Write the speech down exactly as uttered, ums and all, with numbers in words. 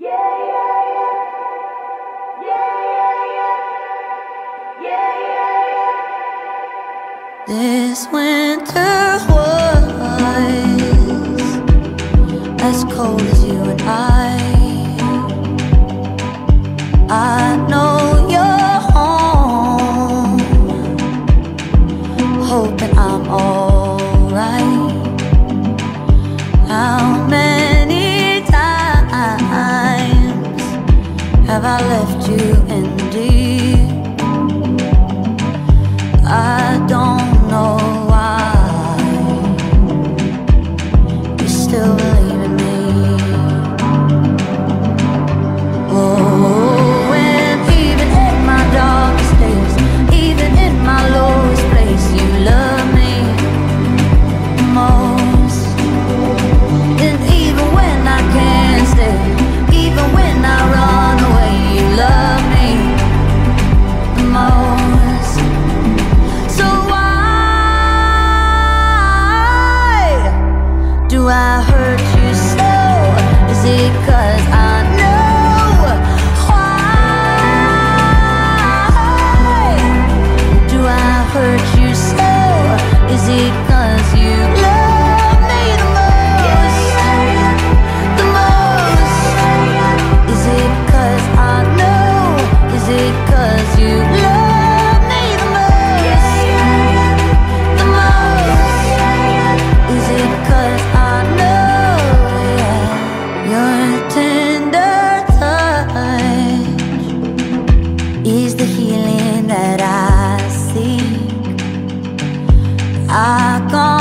This winter was as cold as you and I. I know you're home, hoping I'm alright. How many times have I left you in deep? I don't know why you still believe in me. Oh, and even in my darkest days, even in my lowest place, you love me most. And even when I can't stay, even when I run away, you love me the most. So why do I hurt you so? Is it 'cause I know? Why do I hurt you so? Is it 'cause you love me the most? The most? Is it 'cause I know? Is it 'cause you love me the most? The most? Is it 'cause I know, yeah, your tender touch is the healing that I seek. I can't